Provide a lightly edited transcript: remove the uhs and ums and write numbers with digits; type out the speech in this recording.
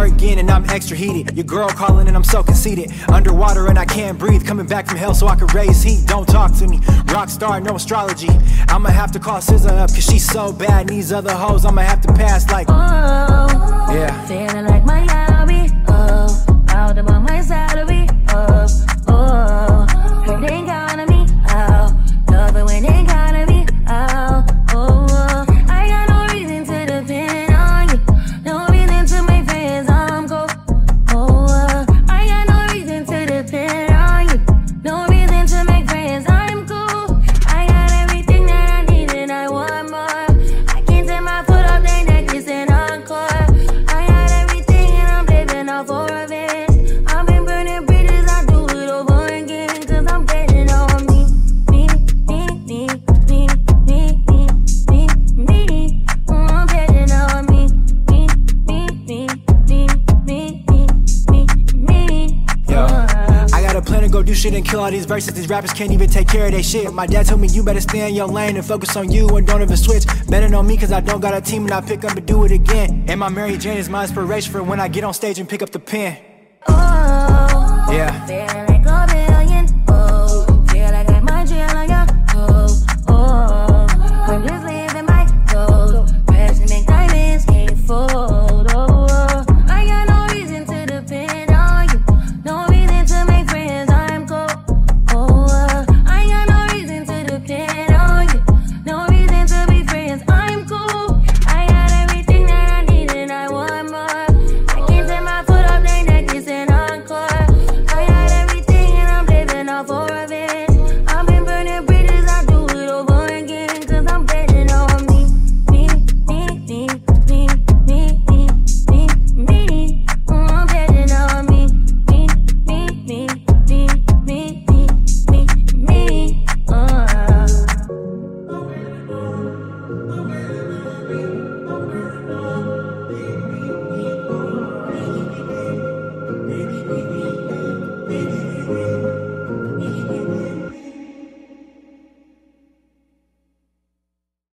again and I'm extra heated. Your girl calling and I'm so conceited. Underwater and I can't breathe, coming back from hell so I can raise heat. Don't talk to me, rock star, no astrology. I'ma have to call SZA up cause she's so bad. And these other hoes I'ma have to pass like, oh, yeah. Feeling like my hobby, oh, out about my salary, oh, oh, when they count on me, oh, love it when they count on me, oh, oh, I got no reason to depend on you, no reason to make friends, I'm cold, oh, I got no reason to depend on you, no reason to make friends, I'm cool, I got everything that I need and I want more, I can't take my foot off their neck, it's an encore, I got everything and I'm living off for a bit, I've been burning bridges, I do it over again, cause I'm betting on me, me, me, me, me, me, me, me, me, I'm betting on me, me, me, me, me, me, me, me, me, Yo, I got a plan to go do shit and kill all these verses. These rappers can't even take care of their shit. My dad told me you better stay in your lane and focus on you and don't ever switch. Betting on me cause I don't got a team and I pick up and do it again. And my Mary Jane is my inspiration for when I get on stage and pick up the pen. oh, Yeah. feeling